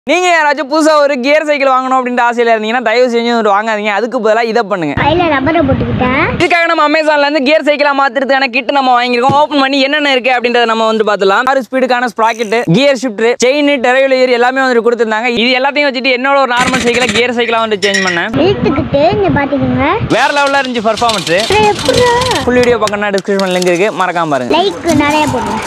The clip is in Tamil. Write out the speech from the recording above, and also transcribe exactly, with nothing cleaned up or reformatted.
நீங்க யாராச்சும் புதுசா ஒரு கியர் சைக்கிள் வாங்கணும் அப்படின்ற ஆசையில இருந்தீங்கன்னா தயவு செஞ்சு ஒரு வாங்காதீங்க. அதுக்கு பதிலா இதை பண்ணுங்க. கையில ரப்பரை போட்டுக்கிட்டேன். இதுக்காக நம்ம அமேசான்ல இருந்து கியர் சைக்கிளா மாத்துறதுக்கான கிட் நம்ம வாங்கிருக்கோம். ஓபன் பண்ணி என்னென்ன இருக்கு அப்படின்றத நம்ம வந்து பார்த்தலாம். ஆறு ஸ்பீடுக்கான sprocket, gear shifter, chain, derailleur எல்லாமே வந்து கொடுத்திருந்தாங்க. இது எல்லாத்தையும் வச்சுட்டு என்னோட ஒரு நார்மல் சைக்கிளை கியர் சைக்கிளா வந்து சேஞ்ச் பண்ணேன். இழுத்துக்கிட்டு இங்க பாத்தீங்க வேற லெவல்ல இருந்துச்சு பெர்ஃபார்மன்ஸ். ஃபுல் வீடியோ பார்க்கணும்னா டிஸ்கிரிப்ஷன்ல லிங்க் இருக்கு, மறக்காம பாருங்க. லைக் நிறைய போடுங்க.